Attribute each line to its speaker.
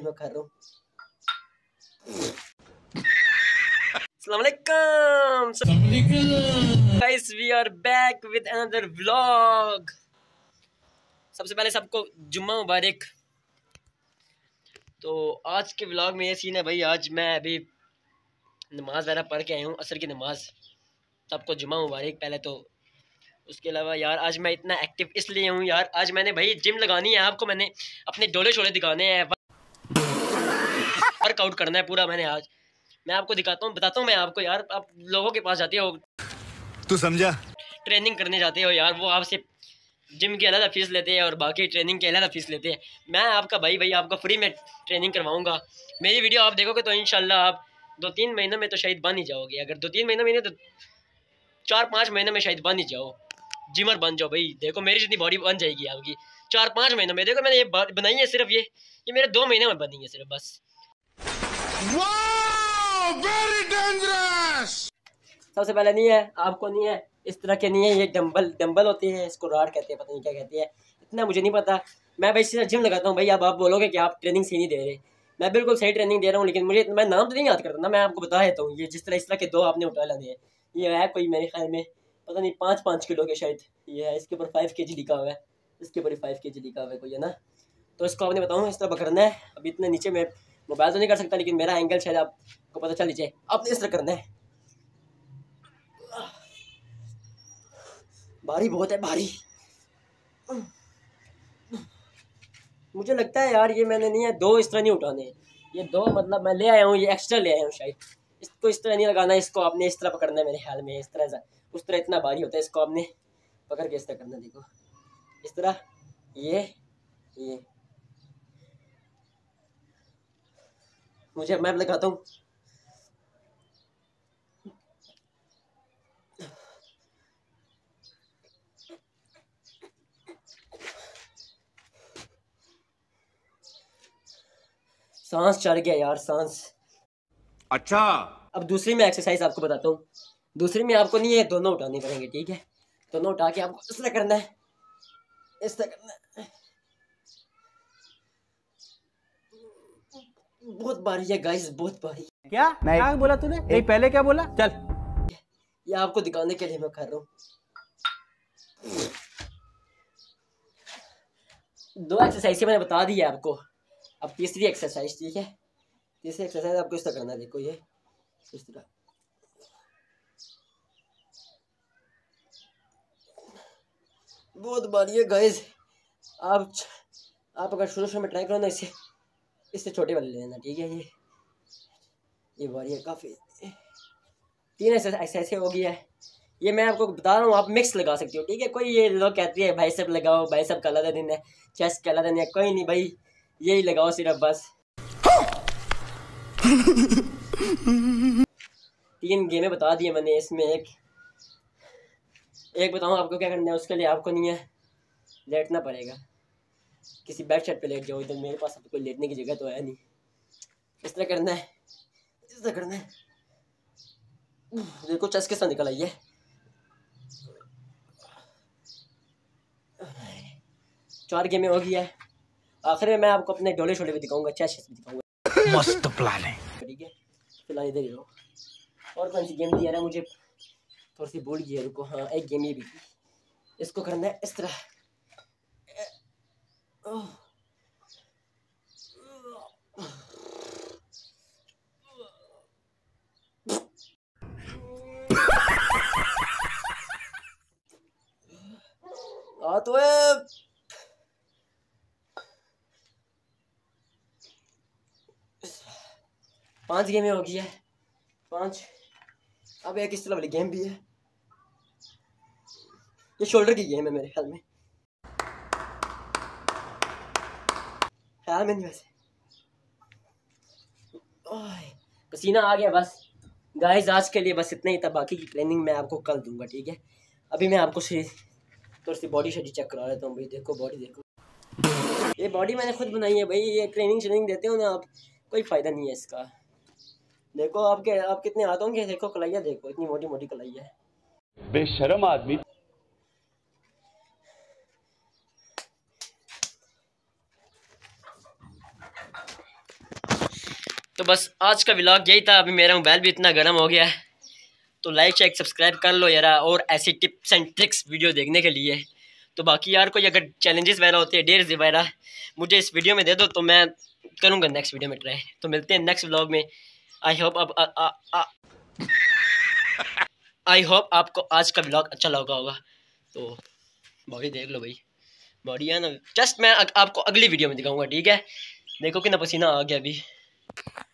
Speaker 1: मैं कर रहा हूँ। अस्सलाम वालेकुम guys, we are back with another vlog. सबसे पहले सबको जुम्मा मुबारक। तो आज के व्लॉग में ये सीन है भाई, आज मैं अभी नमाज वगैरह पढ़ के आया हूँ, असर की नमाज। सबको जुम्मा मुबारक पहले तो। उसके अलावा यार आज मैं इतना एक्टिव इसलिए हूँ यार, आज मैंने भाई जिम लगानी है। आपको मैंने अपने डोले शोले दिखाने हैं, वर्कआउट करना है पूरा मैंने आज। मैं आपको दिखाता हूँ, बताता हूँ मैं आपको यार। आप लोगों के पास जाते हो,
Speaker 2: तू समझा,
Speaker 1: ट्रेनिंग करने जाते हो यार, वो आपसे जिम की अलग फीस लेते हैं और बाकी ट्रेनिंग की अलग फीस लेते हैं। मैं आपका भाई आपको फ्री में ट्रेनिंग करवाऊंगा। मेरी वीडियो आप देखोगे तो इंशाल्लाह आप 2-3 महीनों में तो शायद बन ही जाओगे। अगर 2-3 महीनों में नहीं तो 4-5 महीनों में शायद बन ही जाओ, जिमर बन जाओ भाई। देखो मेरी जितनी बॉडी बन जाएगी आपकी 4-5 महीनों में। देखो मैंने ये बनाई है सिर्फ ये मेरे 2 महीने में बनी है सिर्फ, बस।
Speaker 2: Very dangerous.
Speaker 1: सबसे पहले नहीं है, आपको नहीं है, इस तरह के नहीं है। ये डंबल होते हैं, इसको रॉड कहते हैं, पता नहीं क्या कहते हैं, इतना मुझे नहीं पता। मैं भाई सीधा जिम लगाता हूँ भाई। अब आप बोलोगे कि आप ट्रेनिंग सही नहीं दे रहे। मैं बिल्कुल सही ट्रेनिंग दे रहा हूँ, लेकिन मुझे मैं नाम तो नहीं याद करता ना। मैं आपको बता देता हूँ, ये जिस तरह इस तरह के 2 आपने उठा लेने हैं। ये है कोई मेरे ख्याल में पता नहीं 5-5 किलो के शायद ये है। इसके ऊपर 5 kg लिखा हुआ है, इसके ऊपर 5 kg लिखा हुआ है कोई, है ना। तो इसको आपने बताऊँ इस तरह पकड़ना है। अभी इतने नीचे में मोबाइल तो नहीं कर सकता, लेकिन मेरा एंगल शायद आपको पता चल जाए। आपने इस तरह करना है। भारी बहुत है, भारी। मुझे लगता है यार ये मैंने नहीं है 2 इस तरह नहीं उठाने। ये 2 मतलब मैं ले आया हूँ, ये एक्स्ट्रा ले आया हूँ शायद। इसको इस तरह नहीं लगाना, इसको आपने इस तरह पकड़ना है मेरे ख्याल में। इस तरह उस तरह इतना भारी होता है, इसको आपने पकड़ के इस तरह करना। देखो इस तरह, ये मुझे मैं लगाता हूँ। सांस चढ़ गया यार, सांस।
Speaker 2: अच्छा,
Speaker 1: अब दूसरी में एक्सरसाइज आपको बताता हूँ। दूसरी में आपको नहीं है, दोनों उठाने पड़ेंगे, ठीक है। दोनों उठा के आपको इस तरह करना है, इस तरह करना है। बहुत भारी है गाइस, बहुत भारी।
Speaker 3: क्या क्या बोला तूने? नहीं पहले क्या बोला? चल,
Speaker 1: ये आपको दिखाने के लिए मैं कर रहा हूँ। 2 एक्सरसाइज मैंने बता दी है आपको। अब तीसरी एक्सरसाइज, ठीक है। तीसरी एक्सरसाइज आपको इस तरह करना है। देखो ये इस तरह, बहुत भारी है गाइस। आप अगर शुरू में ट्राई करो ना, इससे छोटे वाले ले लेना, ठीक है। ये भारी है काफ़ी। 3 एक्सरसाइज हो गया है। ये मैं आपको बता रहा हूँ, आप मिक्स लगा सकते हो, ठीक है। कोई ये लोग कहते हैं बाइसेप लगाओ, बाइसेप का अलग दिन है, चेस्ट का अलग दिन है। कोई नहीं भाई, यही लगाओ सिर्फ, बस। 3 गेमें बता दिए मैंने। इसमें एक बताऊँ आपको क्या करना है। उसके लिए आपको नहीं है, लेटना पड़ेगा। किसी बेड शेड पे लेट जाओ। इधर मेरे पास तो कोई लेटने की जगह तो है नहीं। इस तरह करना है, इस तरह करना है। देखो चेस्ट के साथ निकल आई है। 4 गेमें हो गई है। आखिर में मैं आपको अपने डोले शोले भी दिखाऊंगा, चेस्ट भी दिखाऊंगा।
Speaker 3: मस्त प्लान है।
Speaker 1: ठीक है, फिलहाल इधर ही रहो। और कौन सी गेम दिया है मुझे, थोड़ी सी भूल गई है, रुको। हाँ, एक गेम ये भी, इसको करना है इस तरह। तो 5 गेमें हो गई है, 5। अब एक इस तरह वाली गेम भी है। ये शोल्डर की गेम है मेरे ख्याल में, नहीं वैसे। पसीना आ गया बस। गाइस आज के लिए बस इतना ही था, बाकी की ट्रेनिंग मैं आपको कल दूंगा, ठीक है। अभी मैं आपको थोड़ी सी बॉडी शडी चेक करा देता हूँ भाई। देखो बॉडी देखो, ये बॉडी मैंने खुद बनाई है भाई। ये ट्रेनिंग देते हो ना आप, कोई फ़ायदा नहीं है इसका। देखो आप कितने हाथ होंगे, देखो कलाइयाँ देखो, इतनी मोटी मोटी कलाइयाँ है।
Speaker 4: बेशरम आदमी।
Speaker 1: तो बस आज का व्लॉग यही था। अभी मेरा मोबाइल भी इतना गर्म हो गया है, तो लाइक शेयर सब्सक्राइब कर लो यार, और ऐसी टिप्स एंड ट्रिक्स वीडियो देखने के लिए। तो बाकी यार कोई अगर चैलेंजेस वगैरह होते हैं, डेयर्स वगैरह, मुझे इस वीडियो में दे दो तो मैं करूँगा नेक्स्ट वीडियो में ट्राई। तो मिलते हैं नेक्स्ट व्लॉग में। आई होप आपको आज का व्लॉग अच्छा लगा होगा। तो बॉडी देख लो भाई, बॉडी है ना। जस्ट मैं आपको अगली वीडियो में दिखाऊंगा, ठीक है। देखो कितना पसीना आ गया अभी।